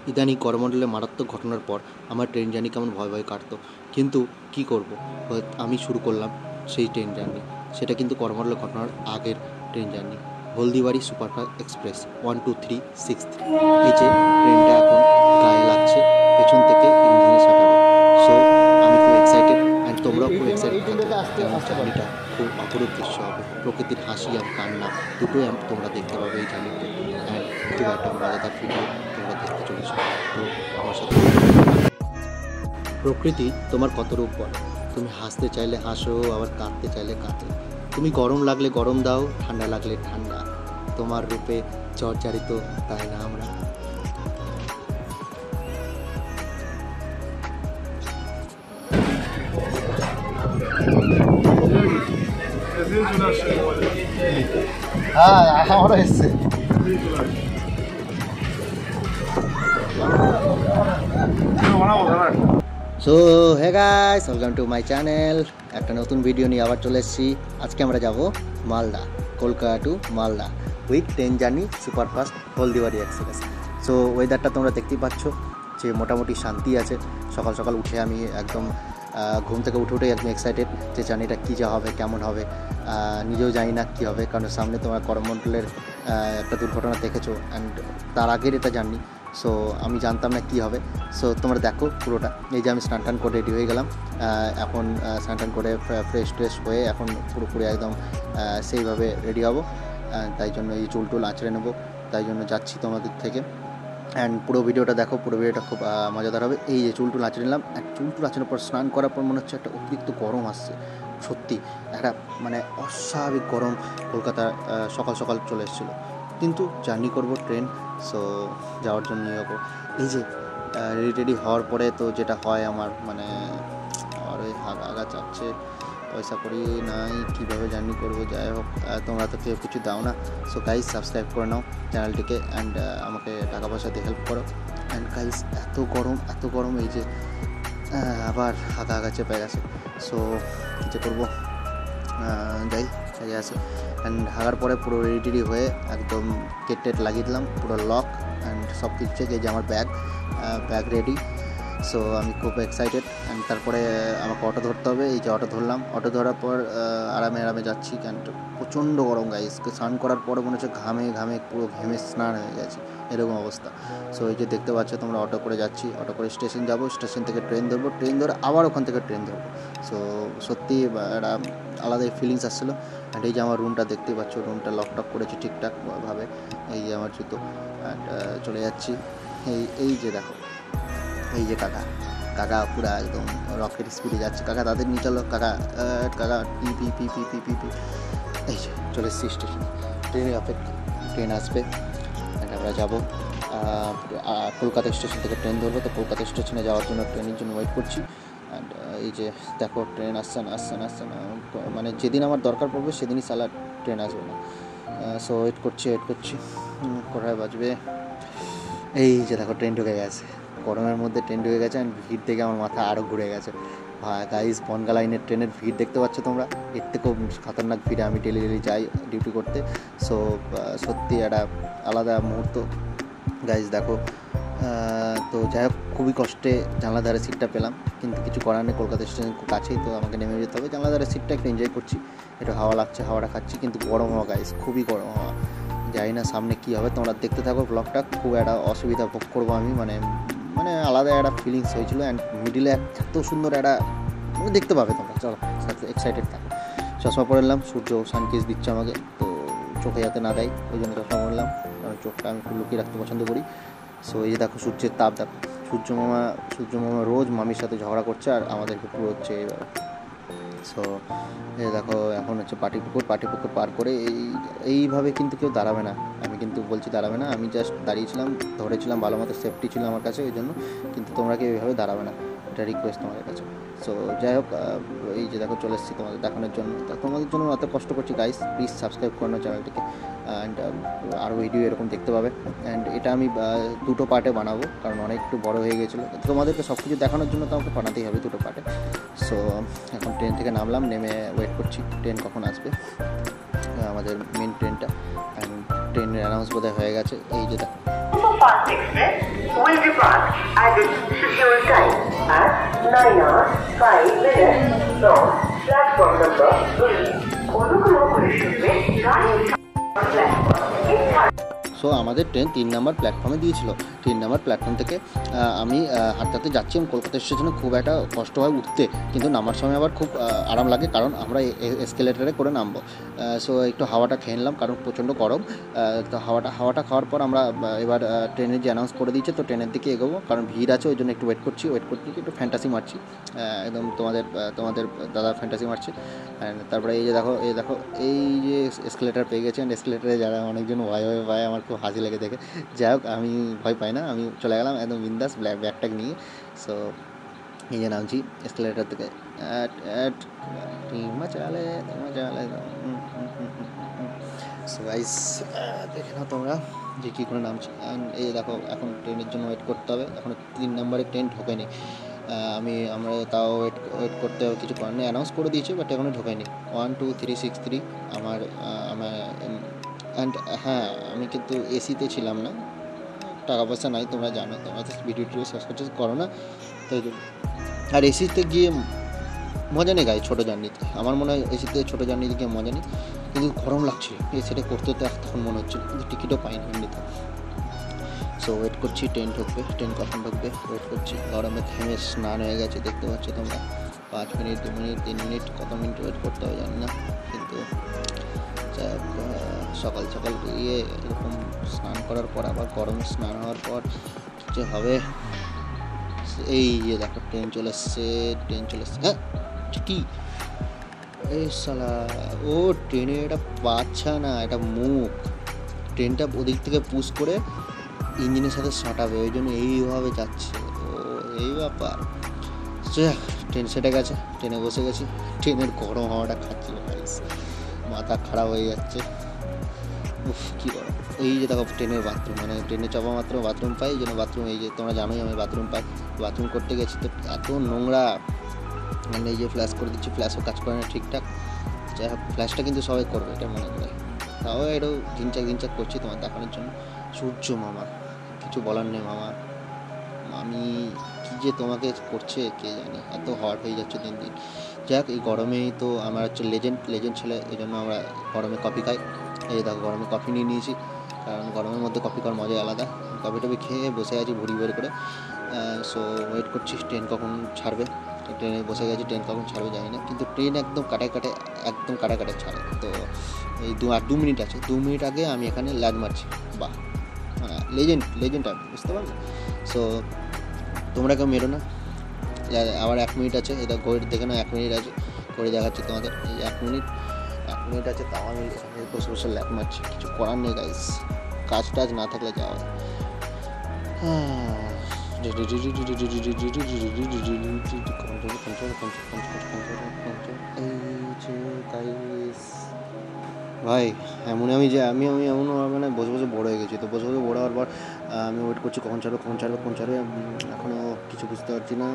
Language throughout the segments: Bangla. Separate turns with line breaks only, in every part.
ইদানিং করমণ্ডলে মারাত্মক ঘটনার পর আমার ট্রেন জার্নি কেমন ভয় ভয় কাটতো, কিন্তু কি করব, আমি শুরু করলাম সেই ট্রেন জার্নি। সেটা কিন্তু করমণ্ডলে ঘটনার আগের train journey, Haldibari superfast express 12363। এই যে ট্রেনটা এখন গায়ে লাগছে পেছন থেকে ইঞ্জিনে সাঁটাবে। সো আমি খুব এক্সাইটেড অ্যান্ড তোমরাও খুব এক্সাইটেড থাকো, কারণ জার্নিটা খুব অপরূপ দৃশ্য হবে। প্রকৃতির হাসি আর কান্না দুটোই তোমরা দেখতে পাবে এই জার্নিতে, অ্যান্ড খুব একটা মজাদার ভিডিও তোমরা দেখতে চলেছো। তো আমার সাথে প্রকৃতি তোমার কত রূপ বলে। তুমি হাসতে চাইলে হাসো, আবার কাঁদতে চাইলে কাঁদো। তুমি গরম লাগলে গরম দাও, ঠান্ডা লাগলে ঠান্ডা। তোমার রূপে জর্জরিত, তাই না আমরা। হ্যাঁ, আমারও এসছে। So hey guys, welcome to my channel. একটা নতুন ভিডিও নিয়ে আবার চলে এসেছি। আজকে আমরা যাব Malda, Kolkata to Malda with train journey superfast Haldibari express. So ওয়েদারটা তোমরা দেখতেই পাচ্ছ যে মোটামুটি শান্তি আছে। সকাল সকাল উঠে আমি একদম ঘুম থেকে উঠেই একদম এক্সাইটেড যে জার্নিটা কী যা হবে, কেমন হবে। নিজেও জানি না কী হবে, কারণ সামনে তোমার করমণ্ডলের একটা দুর্ঘটনা দেখেছো, অ্যান্ড তার আগের এটা জার্নি। সো আমি জানতাম না কী হবে। সো তোমরা দেখো পুরোটা। এই যে আমি স্নান টান করে রেডি হয়ে গেলাম। এখন স্নান টান করে ফ্রেশ ট্রেশ হয়ে এখন পুরোপুরি একদম সেইভাবে রেডি হব। তাই জন্য এই চুল টুল আঁচড়ে নেবো, তাই জন্য যাচ্ছি তোমাদের থেকে। অ্যান্ড পুরো ভিডিওটা দেখো, পুরো ভিডিওটা খুব মজাদার হবে। এই যে চুল টুল আঁচড়ে নিলাম, চুল টুল আঁচড়ানোর পর স্নান করার পর মনে হচ্ছে একটা অতিরিক্ত গরম আসছে। সত্যি একটা মানে অস্বাভাবিক গরম কলকাতা সকাল সকাল চলে এসেছিলো। কিন্তু জার্নি করব ট্রেন, সো যাওয়ার জন্য যাবো। এই যে রেডি হওয়ার পরে তো যেটা হয় আমার মানে আর ওই আগা চাচ্ছে, পয়সা করি নাই, কীভাবে জার্নি করবো। যাই হোক, তোমরা তো কেউ কিছু দাও না। সো গাইজ সাবস্ক্রাইব করে নাও চ্যানেলটিকে, অ্যান্ড আমাকে টাকা পয়সা দিয়ে হেল্প করো। অ্যান্ড গাইজ এত গরম এই যে আবার আগা চেপে গেছে। সো কী যে করবো, যাই সাজে আছে। অ্যান্ড হাগার পরে পুরো রেডি হয়ে একদম টেট লাগিয়ে দিলাম, পুরো লক অ্যান্ড সব কিছু চেক। এই যে আমার ব্যাগ রেডি। সো আমি খুব এক্সাইটেড। অ্যান্ড তারপরে আমাকে অটো ধরতে হবে। এই যে অটো ধরলাম, অটো ধরার পর আরামে যাচ্ছি, কারণ প্রচণ্ড গরম গাইস। স্নান করার পরে মনে হচ্ছে ঘামে পুরো ঘেমে স্নান হয়ে গেছে, এরকম অবস্থা। সো এই যে দেখতে পাচ্ছ তোমরা, অটো করে যাচ্ছি, অটো করে স্টেশন যাব, স্টেশন থেকে ট্রেন ধরবো, ট্রেন ধরে আবার ওখান থেকে ট্রেন ধরবো। সো সত্যি একটা আলাদাই ফিলিংস আসছিলো। অ্যান্ড এই যে আমার রুমটা দেখতে পাচ্ছ, রুমটা লকটক করেছি ঠিকঠাকভাবে। এই যে আমার জুতো। অ্যান্ড চলে যাচ্ছি। এই যে দেখো, এই যে কাকা পুরো একদম রকেট স্পিডে যাচ্ছে। কাকা তাদের নিয়ে চলো, কাকা পি পি। এই যে চলে এসেছি স্টেশন। ট্রেনের অপেক্ষা, ট্রেন আসবে অ্যান্ড আমরা যাবো কলকাতা স্টেশন থেকে ট্রেন ধরবো। তো কলকাতা স্টেশনে যাওয়ার জন্য ট্রেনের জন্য ওয়েট করছি। অ্যান্ড এই যে দেখো ট্রেন আসছে না, মানে যেদিন আমার দরকার পড়বে সেদিনই সালা ট্রেন আসবে না। সো ওয়েট করছি। কোথায় বাজবে, এই যে দেখো ট্রেন ঢুকে গেছে। গরমের মধ্যে ট্রেন ঢুকে গেছে, অ্যান্ড ভিড় দেখে আমার মাথা আরও ঘুরে গেছে। গাইস বনগা লাইনের ট্রেনের ভিড় দেখতে পাচ্ছ তোমরা, এর থেকেও খতরনাক ভিড়ে আমি ডেলি যাই ডিউটি করতে। সো সত্যি একটা আলাদা মুহূর্ত গাইস। দেখো তো যাই হোক, খুবই কষ্টে জানলা ধারে সিটটা পেলাম, কিন্তু কিছু করার নেই, কলকাতা স্টেশন খুব কাছেই, তো আমাকে নেমে যেতে হবে। জানলা ধারে সিটটা একটু এনজয় করছি, একটু হাওয়া লাগছে, হাওয়াটা খাচ্ছি, কিন্তু গরম হাওয়া গাইস, খুবই গরম হাওয়া। জানি না সামনে কী হবে, তোমরা দেখতে থাকো ব্লগটা। খুব একটা অসুবিধা ভোগ করবো আমি, মানে আলাদা একটা ফিলিংস হয়েছিল। অ্যান্ড মিডিলে এত সুন্দর একটা দেখতে পাবে তোমরা। চলো এক্সাইটেড থাকো। চশমা পরে নিলাম, সূর্য সানকিস দিচ্ছে আমাকে, তো চোখে যাতে না দেয় ওই জন্য চশমা পরলাম, কারণ চোখটা আমি একটু লুকিয়ে রাখতে পছন্দ করি। সো এই যে দেখো সূর্যের তাপ দেখো, সূর্য মামা রোজ মামির সাথে ঝগড়া করছে, আর আমাদেরকে পুরো হচ্ছে এইভাবে। সো এই দেখো এখন হচ্ছে পাটিপুকুর পার করে এইভাবে কিন্তু কেউ দাঁড়াবে না, আমি কিন্তু বলছি দাঁড়াবে না। আমি জাস্ট দাঁড়িয়েছিলাম, ধরেছিলাম, ভালো মতো সেফটি ছিল আমার কাছে, ওই জন্য। কিন্তু তোমরা কেউ এইভাবে দাঁড়াবে না, এটা রিকোয়েস্ট তোমাদের কাছে। সো যাই হোক, এই যে দেখো চলে এসেছি তোমাদের দেখানোর জন্য। তোমাদের জন্য এত কষ্ট করছি গাইস, প্লিজ সাবস্ক্রাইব করো চ্যানেলটিকে। অ্যান্ড আরও ভিডিও এরকম দেখতে পাবে। অ্যান্ড এটা আমি 2টো পার্টে বানাবো, কারণ অনেক একটু বড়ো হয়ে গেছিলো। তোমাদেরকে সব কিছু দেখানোর জন্য তো আমাকে বানাতেই হবে 2টো পার্টে। সো এখন ট্রেন থেকে নামলাম, নেমে ওয়েট করছি ট্রেন কখন আসবে, আমাদের মেন ট্রেনটা। অ্যান্ড ট্রেনের অ্যানাউন্স বোধহয় হয়ে গেছে। এই যে দেখো
average scheduled time at 9 hours 5 minutes from platform number 3. অনুগ্রহ করে শুনবেন গাড়ির প্ল্যাটফর্ম
সো আমাদের ট্রেন 3 নম্বর প্ল্যাটফর্মে দিয়েছিল। 3 নম্বর প্ল্যাটফর্ম থেকে আমি হাঁটতে যাচ্ছি। কলকাতা স্টেশনে খুব একটা কষ্ট হয় উঠতে, কিন্তু নামার সময় আবার খুব আরাম লাগে, কারণ আমরা এসকেলেটারে করে নামবো। সো একটু হাওয়াটা খেয়ে নিলাম, কারণ প্রচণ্ড গরম। তো হাওয়াটা খাওয়ার পর আমরা এবার ট্রেনে যে অ্যানাউন্স করে দিয়েছে, তো ট্রেনের দিকে এগোবো, কারণ ভিড় আছে, ওই জন্য একটু ওয়েট করছি একটু ফ্যান্টাসি মারছি, একদম তোমাদের দাদা ফ্যান্টাসি মারছি। তারপরে এই দেখো এই যে এসকেলেটার পেয়ে গেছে। এসকেলেটারে যারা অনেকজন ভয় পায়, আমার খুব হাসি লেগে দেখে। যাই হোক, আমি ভয় পাই না, আমি চলে গেলাম একদম বিন্দাস ব্যাগট্যাগ নিয়ে। সো এই যে নামছি এসকেলেটার থেকে। সো গাইস, দেখে নাও তোমরা যে কী করে নামছি। এই দেখো, এখন ট্রেনের জন্য ওয়েট করতে হবে। এখন 3 নম্বরে ট্রেন ঢোকেনি। আমরা তাও ওয়েট করতে হবে, কিছু করার নেই। অ্যানাউন্স করে দিয়েছে, বাট এখনও ঢোকেনি। 1 2 3 6 3 আমার অ্যান্ড হ্যাঁ, আমি কিন্তু এসিতে ছিলাম না, টাকা পয়সা নাই, তোমরা জানো, তোমরা তো ভিডিও সাবস্ক্রাইব করো না, তাই জন্য। আর এসিতে গিয়ে মজা নেই গাই, ছোটো জার্নিতে। আমার মনে হয় এসিতে ছোটো জার্নিতে গিয়ে মজা নেই, কিন্তু গরম লাগছে। এসিটা করতে তখন মনে হচ্ছিল, কিন্তু টিকিটও পাইনি এমনিতে। সো ওয়েট করছি, ট্রেন ঢুকবে, ট্রেন কখন ঢুকবে ওয়েট করছি। গরমে ঘেমে স্নান হয়ে গেছে, দেখতে পাচ্ছ তোমরা। 5 মিনিট 2 মিনিট 3 মিনিট কত মিনিট ওয়েট করতে হবে জানি না, কিন্তু সকাল সকাল গিয়ে এরকম স্নান করার পর, আবার গরমে স্নান হওয়ার পর যে হবে। এই যে দেখো ট্রেন চলে এসছে। হ্যাঁ কি এই শালা, ও ট্রেনে এটা বাচ্চা না, এটা মুখ। ট্রেনটা ওদিক থেকে পুশ করে ইঞ্জিনের সাথে সাঁটাবে, ওই জন্য এইভাবে যাচ্ছে। ও এই ব্যাপার। ট্রেন সেটে গেছে, ট্রেনে বসে গেছি। ট্রেনের গরম হাওয়াটা খাচ্ছি, মাথা খারাপ হয়ে যাচ্ছে। উফ কী গরম। এই যে দেখো ট্রেনের বাথরুম, মানে ট্রেনে চাপা মাত্র বাথরুম পাই, এই জন্য বাথরুম, এই যে তোমরা জানোই আমি বাথরুম পাই। বাথরুম করতে গেছি তো এত নোংরা, মানে এই যে ফ্ল্যাশ করে দিচ্ছি, ফ্ল্যাশও কাজ করে না ঠিকঠাক। যাই হোক, ফ্ল্যাশটা কিন্তু সবাই করবে, এটা মনে করে। তাও এটাও দিনচাক করছি তোমার দেখানোর জন্য। সূর্য মামা, কিছু বলার নেই মামা। আমি কী যে তোমাকে করছে কে জানে, এত হট হয়ে যাচ্ছে দিন দিন। যাই হোক, এই গরমেই তো আমার হচ্ছে লেজেন্ড ছেলে, এই জন্য আমরা গরমে কফি খাই। এই দেখো গরমে কফি নিয়ে নিয়েছি, কারণ গরমের মধ্যে কফি খাওয়ার মজাই আলাদা। কফি টফি খেয়ে বসে আছি ভুড়ি বের করে। সো ওয়েট করছি ট্রেন কখন ছাড়বে। ট্রেনে বসে গেছি, ট্রেন কখন ছাড়বে জানি না, কিন্তু ট্রেন একদম কাটায় ছাড়ে। তো এই 2 মিনিট আছে, 2 মিনিট আগে আমি এখানে ল্যাদ মারছি। বাহ, লেজেন্ড আমি, বুঝতে পারলে। সো তোমরা কেউ মেরো না। আবার 1 মিনিট আছে, এটা ঘড়ি দেখে না, 1 মিনিট আছে, ঘড়ি দেখাচ্ছি তোমাদের। এই 1 মিনিট আছে, তাও আমি বসে ল্যাদ মারছি। কিছু করার নেই গাইস, কাজ টাজ না থাকলে যাওয়া। ভাই এমন আমি এমন মানে বসে বড় হয়ে গেছি। তো বসে বড় হওয়ার পর আমি ওয়েট করছি কখন ছাড়বে। এখনও কিছু বুঝতে পারছি না।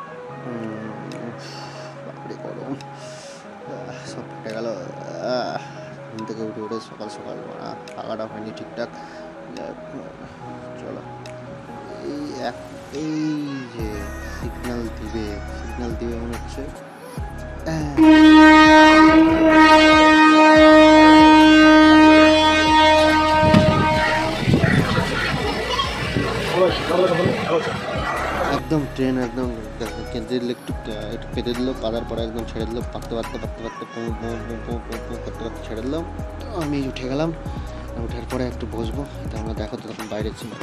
বাপরে গরম, সব ফেটে গেল। ঘুম থেকে উঠে সকাল থাকাটা হয়নি ঠিকঠাক। চলো, এই যে সিগন্যাল দিবে মনে হচ্ছে। একদম ট্রেন একদম কেঁদে দিল, একটু পেতে দিল, পাতার পরে একদম ছেড়ে দিল, পাকতে করতে ছেড়ে দিল। আমি উঠে গেলাম, ওঠার পরে একটু বসবো। এটা আমরা দেখো তো তখন বাইরে ছিল।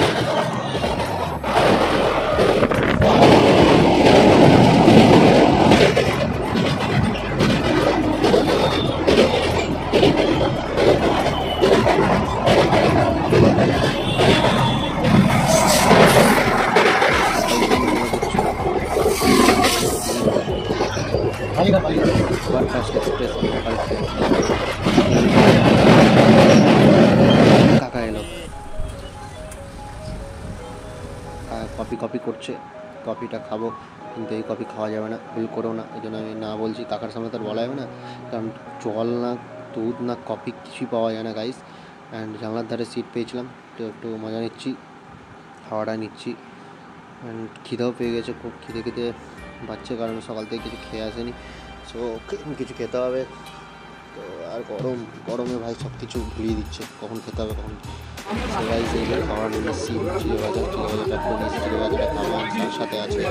কাকা এলো, কফি করছে, কফিটা খাবো, কিন্তু এই কফি খাওয়া যাবে না, ভুল করো না, এই জন্য আমি না বলছি। কাকার সামনে তো আর বলা যাবে না, কারণ জল না দুধ না কফি কিছুই পাওয়া যায় না গাইস। অ্যান্ড জানলার ধারে সিট পেয়েছিলাম, তো একটু মজা নিচ্ছি, হাওয়াটা নিচ্ছি। খিদেও পেয়ে গেছে খুব, খিদে খিদে বাচ্চা, কারণ সকাল থেকে কিছু খেয়ে আসেনি। সো কিছু খেতে হবে। তো আর গরমে ভাই সব কিছু ভুলিয়ে দিচ্ছে, কখন খেতে হবে কখন। সবাই সেই খাবার নিয়ে এসেছি, চিড়ে ভাজাটা করে নিয়েছি, চিড়ে ভাজাটা খাওয়া তার সাথে আছে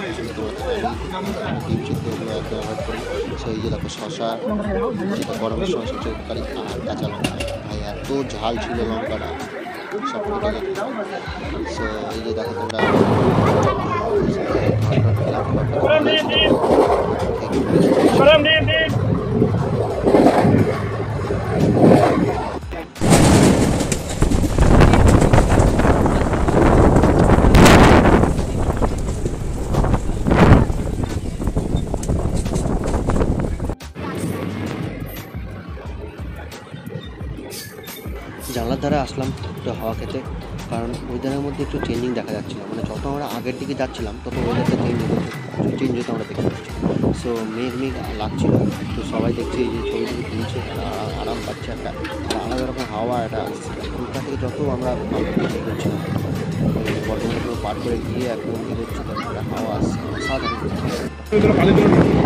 ডিম সিদ্ধ, ওগুলো একদম অ্যাভয়েড করি। সেই যে দেখো শশা, যেটা গরমের সময় সবচেয়ে উপকারী, আর কাঁচা লঙ্কা। ভাই এত ঝাল ছিল লঙ্কাটা, সব থেকে। সো এই যে দেখো তোমরা জানলার ধারে আসলাম একটু হাওয়া খেতে, কারণ ওয়েদারের মধ্যে একটু চেঞ্জিং দেখা যাচ্ছিলো। মানে যত আমরা আগের দিকে যাচ্ছিলাম তত ওয়েদারটা চেঞ্জ হতে আমরা দেখতে পাচ্ছি। সো মেঘ লাগছিল, তো সবাই দেখছে এই যে ছবিগুলো তুলছে, আরাম পাচ্ছে, একটা আলাদা রকম হাওয়া এটা আসছে। কলকাতা থেকে যত আমরা করছিলাম বর্ধমানে পার করে গিয়ে একদম এগোচ্ছি, একটা হাওয়া আসছে সাধারণ।